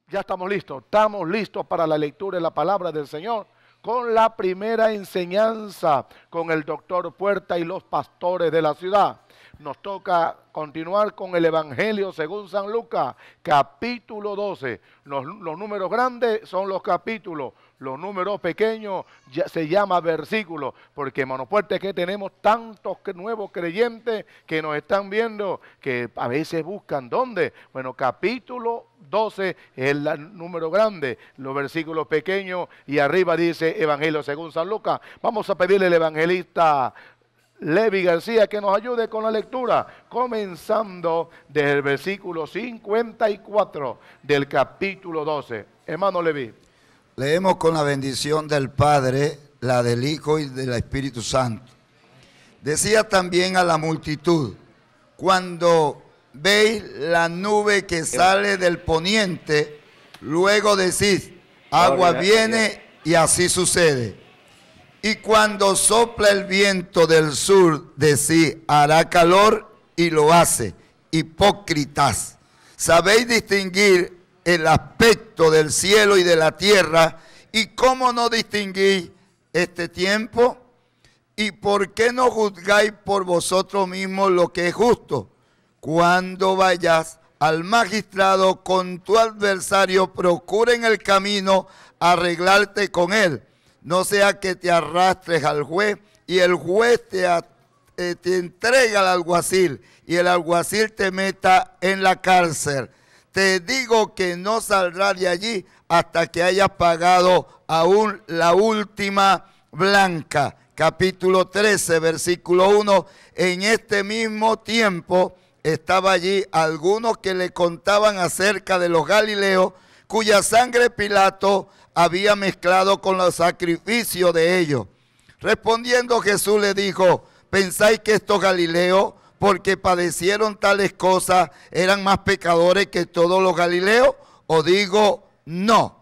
Ya estamos listos para la lectura de la palabra del Señor con la primera enseñanza con el doctor Puerta y los pastores de la ciudad. Nos toca continuar con el Evangelio según San Lucas, capítulo 12. Los números grandes son los capítulos, los números pequeños se llama versículos, porque hermano Puerta, es que tenemos tantos nuevos creyentes que nos están viendo, que a veces buscan ¿dónde? Bueno, capítulo 12 es el número grande, los versículos pequeños, y arriba dice Evangelio según San Lucas. Vamos a pedirle al evangelista Levi García que nos ayude con la lectura, comenzando desde el versículo 54 del capítulo 12. Hermano Levi. Leemos con la bendición del Padre, la del Hijo y del Espíritu Santo. Decía también a la multitud: cuando veis la nube que sale del poniente, luego decís, agua viene, y así sucede. Y cuando sopla el viento del sur, decís, hará calor, y lo hace. Hipócritas, sabéis distinguir el aspecto del cielo y de la tierra, y cómo no distinguís este tiempo. ¿Y por qué no juzgáis por vosotros mismos lo que es justo? Cuando vayas al magistrado con tu adversario, procura en el camino arreglarte con él, no sea que te arrastres al juez y el juez te entrega al alguacil y el alguacil te meta en la cárcel. Te digo que no saldrás de allí hasta que hayas pagado aún la última blanca. Capítulo 13, versículo 1. En este mismo tiempo estaba allí algunos que le contaban acerca de los galileos, cuya sangre Pilato había mezclado con los sacrificios de ellos. Respondiendo Jesús le dijo: ¿pensáis que estos galileos, porque padecieron tales cosas, eran más pecadores que todos los galileos? Os digo, no.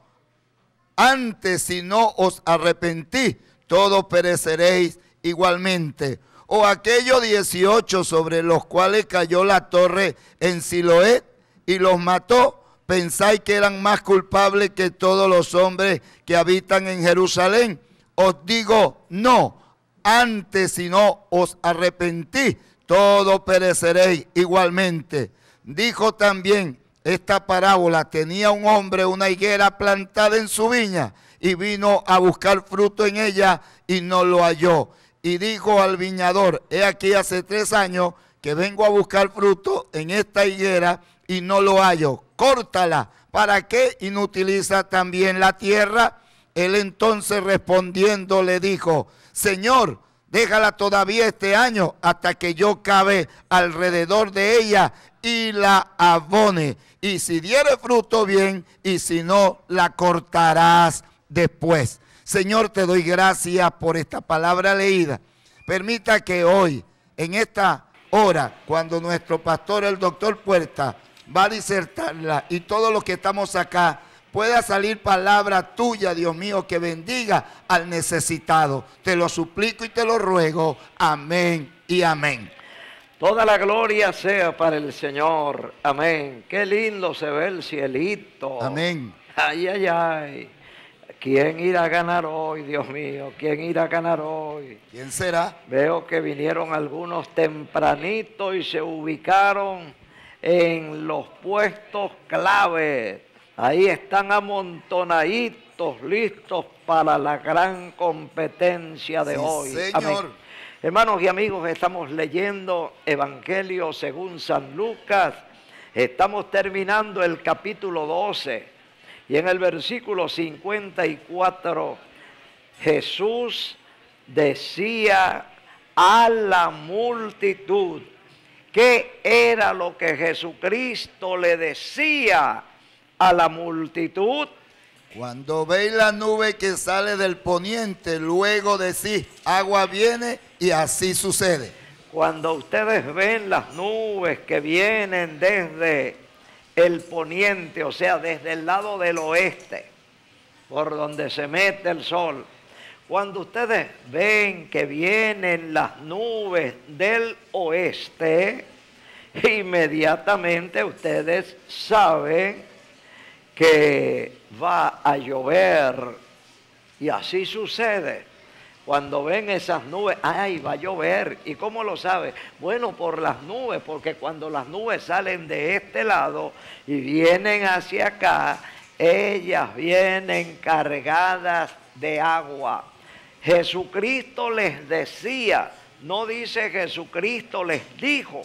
Antes, si no os arrepentís, todos pereceréis igualmente. O aquellos 18 sobre los cuales cayó la torre en Siloé y los mató, ¿pensáis que eran más culpables que todos los hombres que habitan en Jerusalén? Os digo, no. Antes, si no os arrepentís, todos pereceréis igualmente. Dijo también esta parábola: tenía un hombre una higuera plantada en su viña, y vino a buscar fruto en ella, y no lo halló. Y dijo al viñador: he aquí hace 3 años que vengo a buscar fruto en esta higuera, y no lo hallo. Córtala. ¿Para qué inutiliza también la tierra? Él entonces respondiendo le dijo: Señor, déjala todavía este año hasta que yo cabe alrededor de ella y la abone. Y si diere fruto, bien, y si no, la cortarás después. Señor, te doy gracias por esta palabra leída. Permita que hoy, en esta hora, cuando nuestro pastor, el doctor Puerta, va a disertarla, y todos los que estamos acá, pueda salir palabra tuya, Dios mío, que bendiga al necesitado. Te lo suplico y te lo ruego. Amén y amén. Toda la gloria sea para el Señor. Amén. Qué lindo se ve el cielito. Amén. Ay, ay, ay. ¿Quién irá a ganar hoy, Dios mío? ¿Quién irá a ganar hoy? ¿Quién será? Veo que vinieron algunos tempranitos y se ubicaron en los puestos claves. Ahí están amontonaditos, listos para la gran competencia de hoy. Señor. Amén. Hermanos y amigos, estamos leyendo Evangelio según San Lucas. Estamos terminando el capítulo 12. Y en el versículo 54, Jesús decía a la multitud. ¿Qué era lo que Jesucristo le decía a la multitud? Cuando veis la nube que sale del poniente, luego decís, agua viene, y así sucede. Cuando ustedes ven las nubes que vienen desde el poniente, o sea, desde el lado del oeste, por donde se mete el sol, cuando ustedes ven que vienen las nubes del oeste, inmediatamente ustedes saben que va a llover. Y así sucede. Cuando ven esas nubes, ¡ay, va a llover! ¿Y cómo lo sabe? Bueno, por las nubes, porque cuando las nubes salen de este lado y vienen hacia acá, ellas vienen cargadas de agua. Jesucristo les decía, no dice Jesucristo les dijo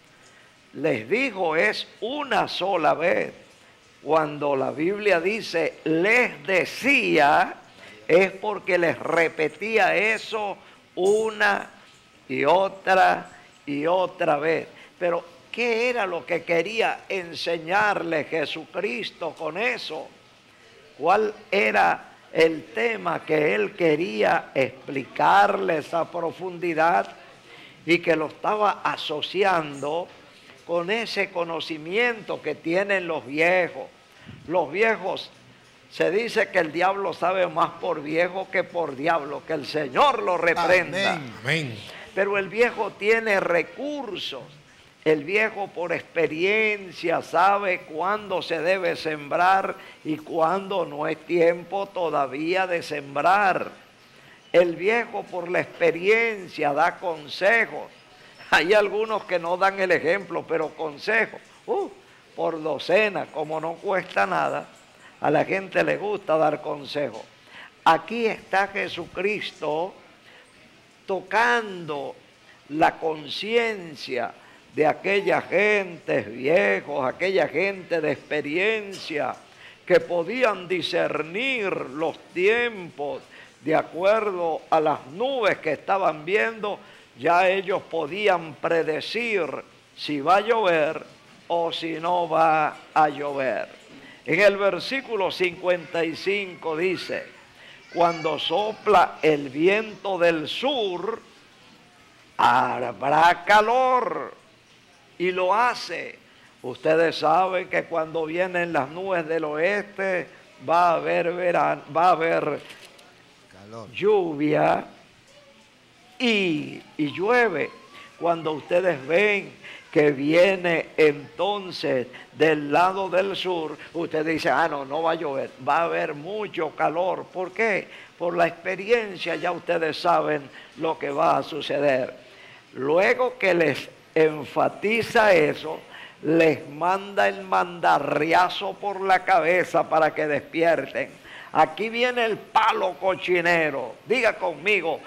es una sola vez. Cuando la Biblia dice les decía, es porque les repetía eso una y otra vez. Pero, ¿qué era lo que quería enseñarle Jesucristo con eso? ¿Cuál era el tema que él quería explicarles a profundidad y que lo estaba asociando con ese conocimiento que tienen los viejos? Los viejos, se dice que el diablo sabe más por viejo que por diablo, que el Señor lo reprenda. Amén. Amén. Pero el viejo tiene recursos. El viejo por experiencia sabe cuándo se debe sembrar y cuándo no es tiempo todavía de sembrar. El viejo por la experiencia da consejos. Hay algunos que no dan el ejemplo, pero consejos. Por docena, como no cuesta nada, a la gente le gusta dar consejos. Aquí está Jesucristo tocando la conciencia de aquella gente viejos, aquella gente de experiencia, que podían discernir los tiempos de acuerdo a las nubes que estaban viendo. Ya ellos podían predecir si va a llover o si no va a llover. En el versículo 55 dice, cuando sopla el viento del sur, habrá calor, y lo hace. Ustedes saben que cuando vienen las nubes del oeste va a haber verano, va a haber calor, lluvia y llueve. Cuando ustedes ven que viene entonces del lado del sur, usted dice, no va a llover, va a haber mucho calor. ¿Por qué? Por la experiencia ya ustedes saben lo que va a suceder. Luego que les enfatiza eso, les manda el mandarriazo por la cabeza para que despierten. Aquí viene el palo cochinero. Diga conmigo,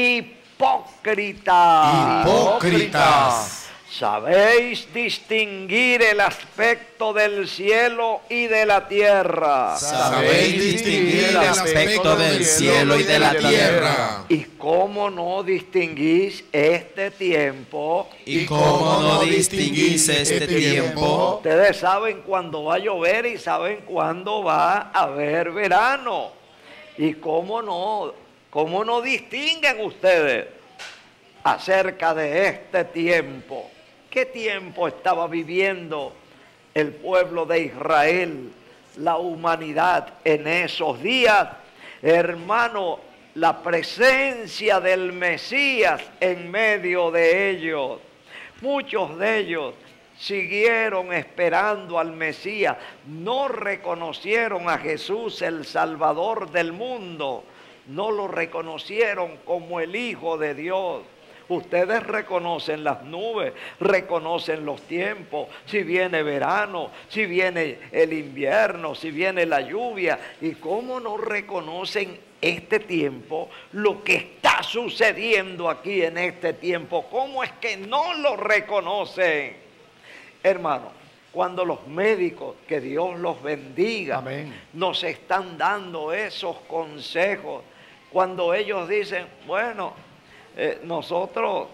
hipócritas. Hipócritas. ¿Sabéis distinguir el aspecto del cielo y de la tierra? ¿Sabéis distinguir el aspecto del cielo y de la tierra? ¿Y cómo no distinguís este tiempo? ¿Y cómo no distinguís este tiempo? Ustedes saben cuándo va a llover y saben cuándo va a haber verano. ¿Y cómo no distinguen ustedes acerca de este tiempo? ¿Qué tiempo estaba viviendo el pueblo de Israel, la humanidad en esos días? Hermano, la presencia del Mesías en medio de ellos. Muchos de ellos siguieron esperando al Mesías, no reconocieron a Jesús, el Salvador del mundo, no lo reconocieron como el Hijo de Dios. Ustedes reconocen las nubes, reconocen los tiempos, si viene verano, si viene el invierno, si viene la lluvia. ¿Y cómo no reconocen este tiempo, lo que está sucediendo aquí en este tiempo? ¿Cómo es que no lo reconocen? Hermano, cuando los médicos, que Dios los bendiga, amén, nos están dando esos consejos, cuando ellos dicen, bueno, nosotros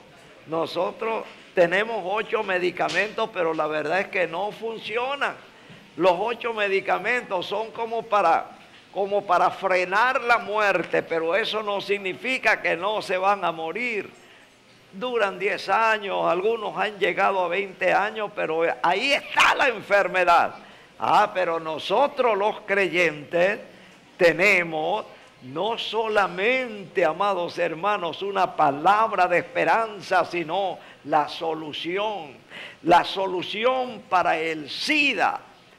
tenemos 8 medicamentos, pero la verdad es que no funcionan. Los 8 medicamentos son como para frenar la muerte, pero eso no significa que no se van a morir. Duran 10 años, algunos han llegado a 20 años, pero ahí está la enfermedad. Pero nosotros los creyentes tenemos no solamente, amados hermanos, una palabra de esperanza, sino la solución para el SIDA,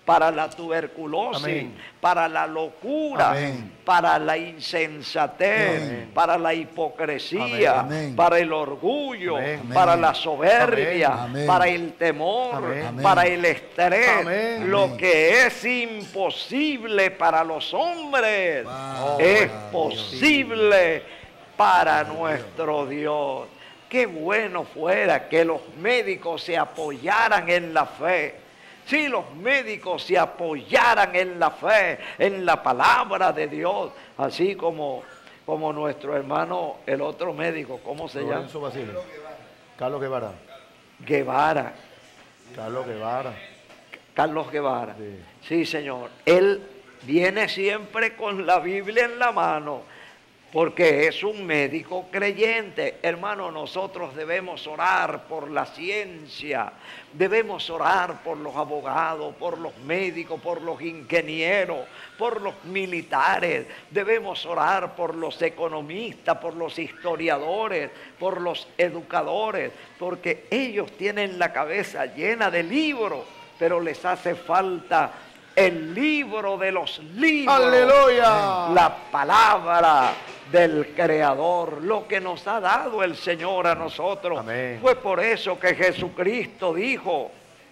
para la tuberculosis, Amén. para la locura, Amén. para la insensatez, Amén. para la hipocresía, Amén. para el orgullo, Amén. para la soberbia, Amén. para el temor, Amén. para el estrés, Amén. lo Amén. que es imposible para los hombres Wow. es Wow. posible para nuestro Dios. Qué bueno fuera que los médicos se apoyaran en la fe. Si los médicos se apoyaran en la fe, en la palabra de Dios, así como nuestro hermano, el otro médico, ¿cómo se llama? Lorenzo Basile. Carlos Guevara. Guevara, Carlos Guevara. Carlos Guevara. Sí. Sí, señor. Él viene siempre con la Biblia en la mano, porque es un médico creyente. Hermano, nosotros debemos orar por la ciencia, debemos orar por los abogados, por los médicos, por los ingenieros, por los militares, debemos orar por los economistas, por los historiadores, por los educadores, porque ellos tienen la cabeza llena de libros, pero les hace falta el libro de los libros. ¡Aleluya! La palabra del Creador, lo que nos ha dado el Señor a nosotros. Amén. Fue por eso que Jesucristo dijo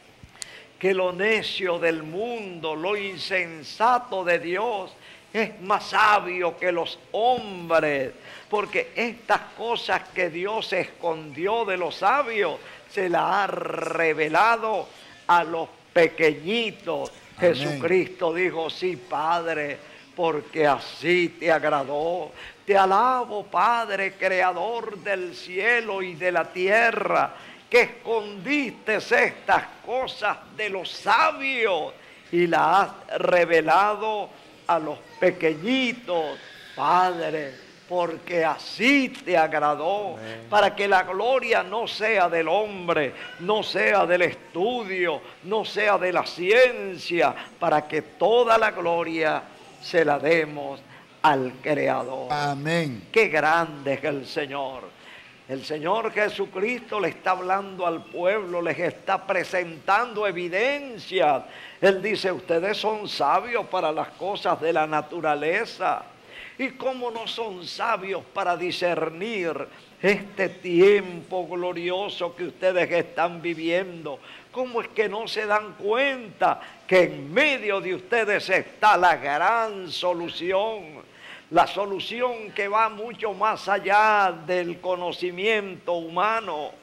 que lo necio del mundo, lo insensato de Dios, es más sabio que los hombres, porque estas cosas que Dios escondió de los sabios, se las ha revelado a los pequeñitos. Amén. Jesucristo dijo, sí, Padre, porque así te agradó. Te alabo, Padre, creador del cielo y de la tierra, que escondiste estas cosas de los sabios y las has revelado a los pequeñitos, Padre, porque así te agradó. Amén. Para que la gloria no sea del hombre, no sea del estudio, no sea de la ciencia, para que toda la gloria se la demos al Creador. Amén. Qué grande es el Señor. El Señor Jesucristo le está hablando al pueblo, les está presentando evidencias. Él dice, ustedes son sabios para las cosas de la naturaleza. ¿Y cómo no son sabios para discernir este tiempo glorioso que ustedes están viviendo? ¿Cómo es que no se dan cuenta que en medio de ustedes está la gran solución? La solución que va mucho más allá del conocimiento humano.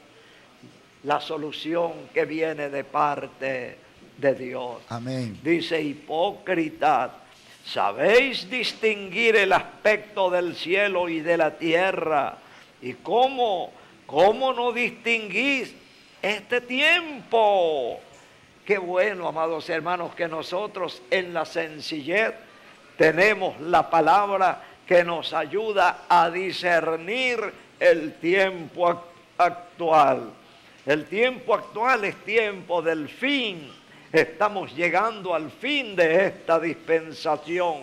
La solución que viene de parte de Dios. Amén. Dice, hipócritas, ¿sabéis distinguir el aspecto del cielo y de la tierra? ¿Y cómo no distinguís este tiempo? Qué bueno, amados hermanos, que nosotros en la sencillez tenemos la palabra que nos ayuda a discernir el tiempo actual. El tiempo actual es tiempo del fin. Estamos llegando al fin de esta dispensación.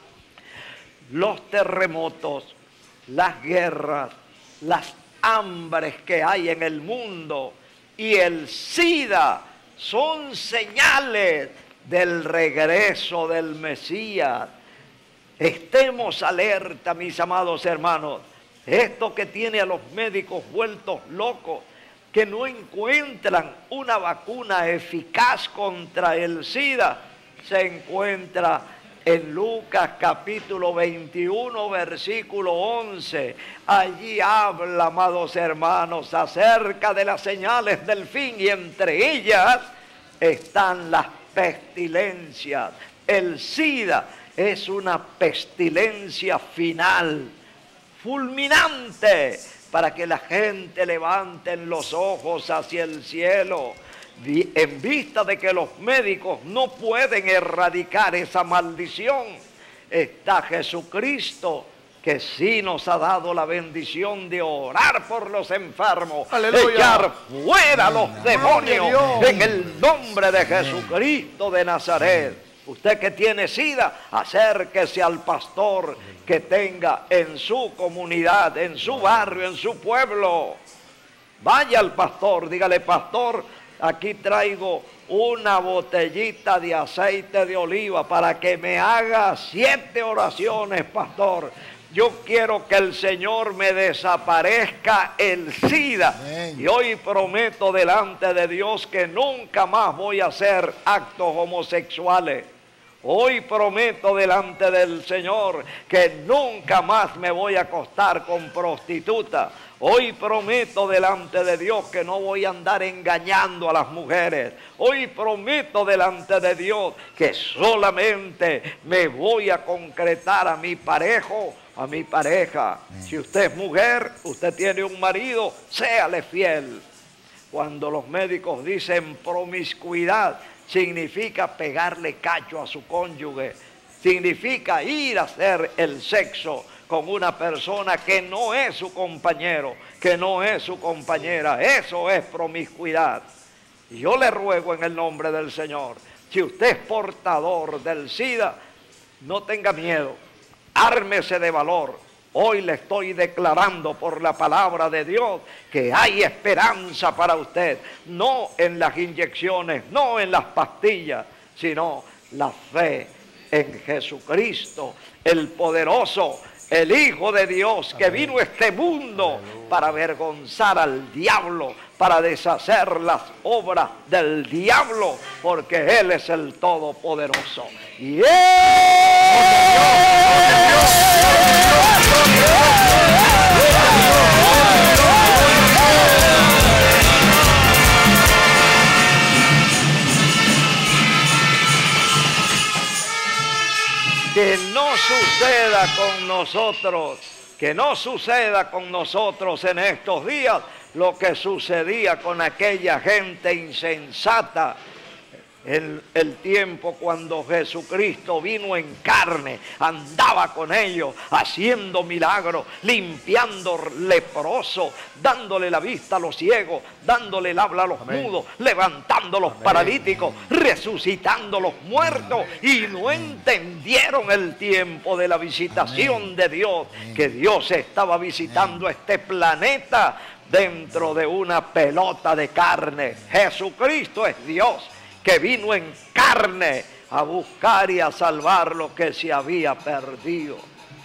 Los terremotos, las guerras, las hambres que hay en el mundo y el SIDA son señales del regreso del Mesías. Estemos alerta, mis amados hermanos. Esto que tiene a los médicos vueltos locos, que no encuentran una vacuna eficaz contra el SIDA, se encuentra en Lucas capítulo 21, versículo 11. Allí habla, amados hermanos, acerca de las señales del fin, y entre ellas están las pestilencias. El SIDA es una pestilencia final, fulminante, para que la gente levante los ojos hacia el cielo, en vista de que los médicos no pueden erradicar esa maldición. Está Jesucristo, que sí nos ha dado la bendición de orar por los enfermos, ¡Aleluya! echar fuera los demonios Dios! en el nombre de Jesucristo de Nazaret. Usted que tiene SIDA, acérquese al pastor que tenga en su comunidad, en su barrio, en su pueblo. Vaya al pastor, dígale, pastor, aquí traigo una botellita de aceite de oliva para que me haga 7 oraciones, pastor. Yo quiero que el Señor me desaparezca el SIDA. Amén. Y hoy prometo delante de Dios que nunca más voy a hacer actos homosexuales. Hoy prometo delante del Señor que nunca más me voy a acostar con prostituta. Hoy prometo delante de Dios que no voy a andar engañando a las mujeres. Hoy prometo delante de Dios que solamente me voy a concretar a mi parejo, a mi pareja. Si usted es mujer, usted tiene un marido, séale fiel. Cuando los médicos dicen promiscuidad, significa pegarle cacho a su cónyuge. Significa ir a hacer el sexo con una persona que no es su compañero, que no es su compañera. Eso es promiscuidad. Y yo le ruego en el nombre del Señor, si usted es portador del SIDA, no tenga miedo, ármese de valor. Hoy le estoy declarando por la palabra de Dios que hay esperanza para usted, no en las inyecciones, no en las pastillas, sino la fe en Jesucristo, el poderoso, el Hijo de Dios que vino a este mundo para avergonzar al diablo, para deshacer las obras del diablo, porque Él es el Todopoderoso. Y que no suceda con nosotros, que no suceda con nosotros en estos días lo que sucedía con aquella gente insensata en el tiempo cuando Jesucristo vino en carne, andaba con ellos haciendo milagros, limpiando leprosos, dándole la vista a los ciegos, dándole el habla a los mudos, levantando los paralíticos, resucitando los muertos, y no entendieron el tiempo de la visitación de Dios, que Dios estaba visitando este planeta dentro de una pelota de carne. Jesucristo es Dios, que vino en carne a buscar y a salvar lo que se había perdido.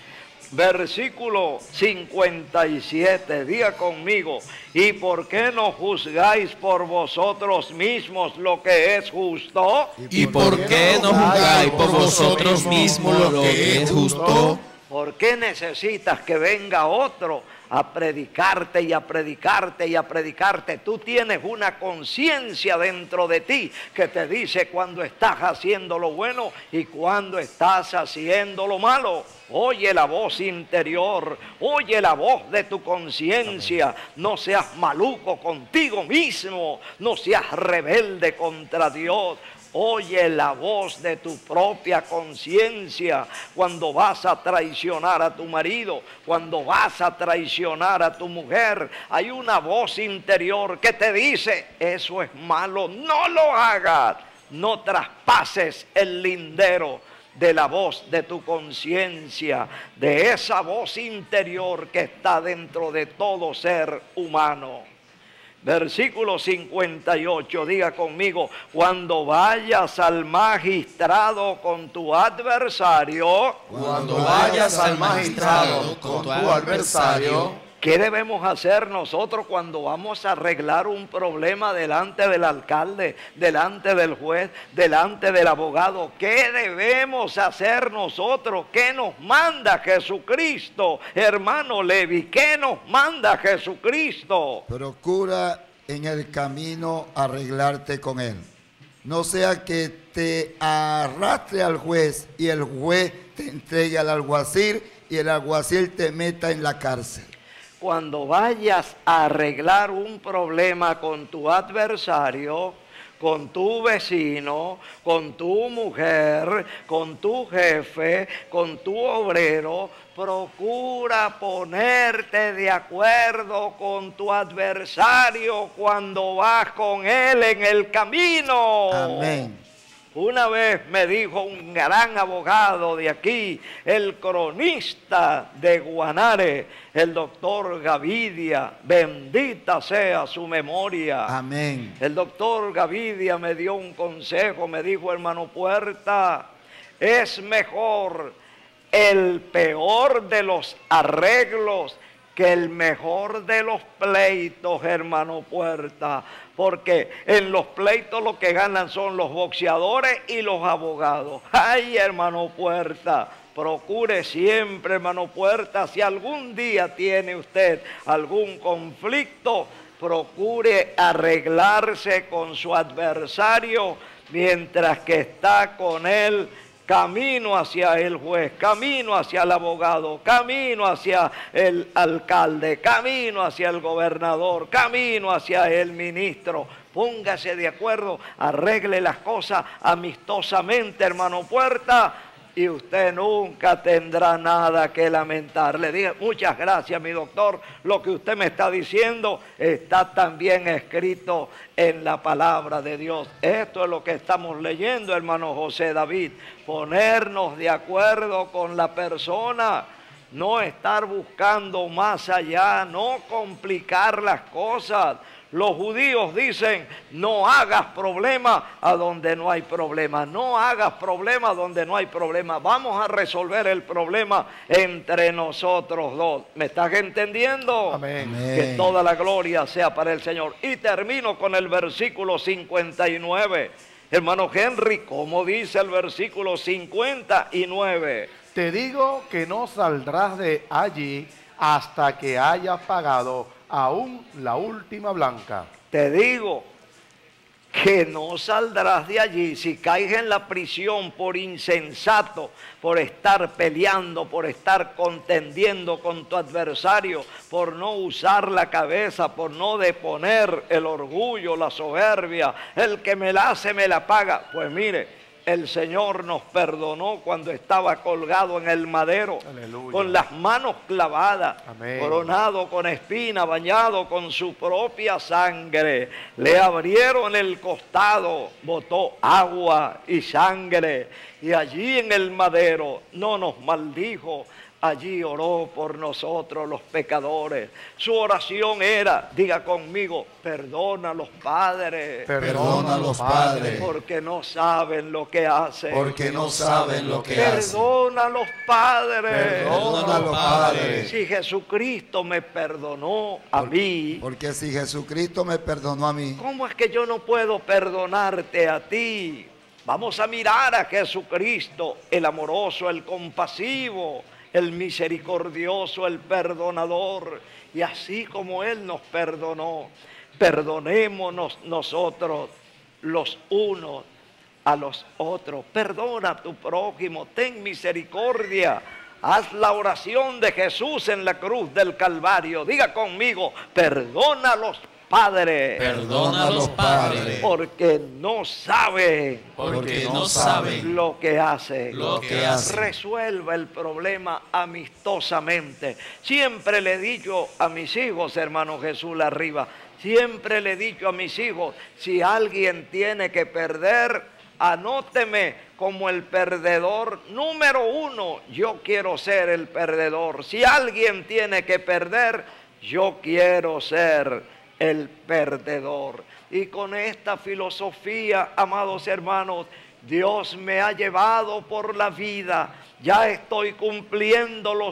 Versículo 57, diga conmigo: ¿y por qué no juzgáis por vosotros mismos lo que es justo? ¿Y por qué no juzgáis por vosotros mismos lo que es justo? ¿Por qué necesitas que venga otro a predicarte y a predicarte y a predicarte? Tú tienes una conciencia dentro de ti que te dice cuando estás haciendo lo bueno y cuando estás haciendo lo malo. Oye la voz interior, oye la voz de tu conciencia. No seas maluco contigo mismo, no seas rebelde contra Dios. Oye la voz de tu propia conciencia cuando vas a traicionar a tu marido, cuando vas a traicionar a tu mujer. Hay una voz interior que te dice: eso es malo, no lo hagas. No traspases el lindero de la voz de tu conciencia, de esa voz interior que está dentro de todo ser humano. Versículo 58, diga conmigo: cuando vayas al magistrado con tu adversario. Cuando vayas al magistrado con tu adversario. ¿Qué debemos hacer nosotros cuando vamos a arreglar un problema delante del alcalde, delante del juez, delante del abogado? ¿Qué debemos hacer nosotros? ¿Qué nos manda Jesucristo? Hermano Levi, ¿qué nos manda Jesucristo? Procura en el camino arreglarte con Él. No sea que te arrastre al juez y el juez te entregue al alguacil y el alguacil te meta en la cárcel. Cuando vayas a arreglar un problema con tu adversario, con tu vecino, con tu mujer, con tu jefe, con tu obrero, procura ponerte de acuerdo con tu adversario cuando vas con él en el camino. Amén. Una vez me dijo un gran abogado de aquí, el cronista de Guanare, el doctor Gavidia, bendita sea su memoria. Amén. El doctor Gavidia me dio un consejo, me dijo, hermano Puerta, es mejor el peor de los arreglos que el mejor de los pleitos, hermano Puerta, porque en los pleitos lo que ganan son los boxeadores y los abogados. Ay, hermano Puerta, procure siempre, hermano Puerta, si algún día tiene usted algún conflicto, procure arreglarse con su adversario mientras que está con él. Camino hacia el juez, camino hacia el abogado, camino hacia el alcalde, camino hacia el gobernador, camino hacia el ministro. Póngase de acuerdo, arregle las cosas amistosamente, hermano Puerta, y usted nunca tendrá nada que lamentar. Le dije, muchas gracias, mi doctor. Lo que usted me está diciendo está también escrito en la palabra de Dios. Esto es lo que estamos leyendo, hermano José David. Ponernos de acuerdo con la persona, no estar buscando más allá, no complicar las cosas. Los judíos dicen, no hagas problema a donde no hay problema. No hagas problema donde no hay problema. Vamos a resolver el problema entre nosotros dos. ¿Me estás entendiendo? Amén. Que toda la gloria sea para el Señor. Y termino con el versículo 59. Hermano Henry, ¿cómo dice el versículo 59? Te digo que no saldrás de allí hasta que hayas pagado aún la última blanca. Te digo que no saldrás de allí si caes en la prisión por insensato, por estar peleando, por estar contendiendo con tu adversario, por no usar la cabeza, por no deponer el orgullo, la soberbia. El que me la hace, me la paga. Pues mire, el Señor nos perdonó cuando estaba colgado en el madero. Aleluya. Con las manos clavadas, amén, coronado con espina, bañado con su propia sangre. Le abrieron el costado, botó agua y sangre, y allí en el madero no nos maldijo. Allí oró por nosotros los pecadores. Su oración era, diga conmigo, perdona a los padres. Perdona a los padres. Porque no saben lo que hacen. Porque no saben lo que hacen. Perdona a los padres. Perdona a los padres. Si Jesucristo me perdonó a mí. Porque si Jesucristo me perdonó a mí. ¿Cómo es que yo no puedo perdonarte a ti? Vamos a mirar a Jesucristo, el amoroso, el compasivo, el misericordioso, el perdonador. Y así como Él nos perdonó, perdonémonos nosotros los unos a los otros. Perdona a tu prójimo, ten misericordia. Haz la oración de Jesús en la cruz del Calvario. Diga conmigo, perdona a los padres. Perdona a los padres. Porque no saben. Porque no saben lo que hacen. lo que hacen. Resuelva el problema amistosamente. Siempre le he dicho a mis hijos, hermano Jesús Larriba, siempre le he dicho a mis hijos, si alguien tiene que perder, anóteme como el perdedor número 1. Yo quiero ser el perdedor. Si alguien tiene que perder, yo quiero ser el perdedor. Y con esta filosofía, amados hermanos, Dios me ha llevado por la vida. Ya estoy cumpliendo los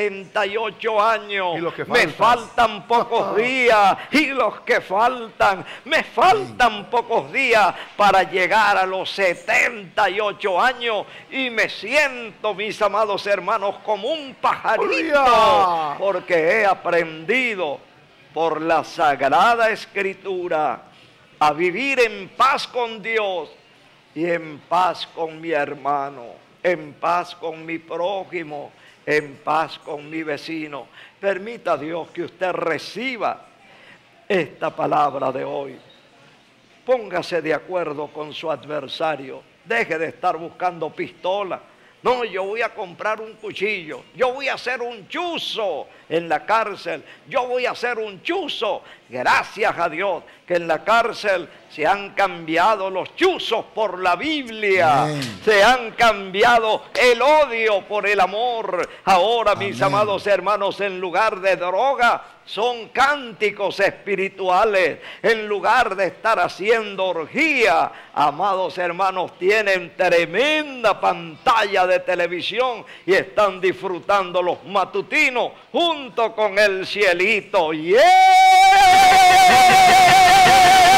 78 años. Me faltan pocos días. Y los que faltan, me faltan pocos días para llegar a los 78 años. Y me siento, mis amados hermanos, como un pajarito. Porque he aprendido por la Sagrada Escritura a vivir en paz con Dios y en paz con mi hermano, en paz con mi prójimo, en paz con mi vecino. Permita Dios que usted reciba esta palabra de hoy. Póngase de acuerdo con su adversario. Deje de estar buscando pistola. No, yo voy a comprar un cuchillo. Yo voy a hacer un chuzo en la cárcel. Yo voy a hacer un chuzo Gracias a Dios que en la cárcel se han cambiado los chuzos por la Biblia. Amén. Se han cambiado el odio por el amor. Ahora, mis Amén. amados hermanos, en lugar de droga, son cánticos espirituales. En lugar de estar haciendo orgía, amados hermanos, tienen tremenda pantalla de televisión y están disfrutando los matutinos junto con el cielito. ¡Yeah!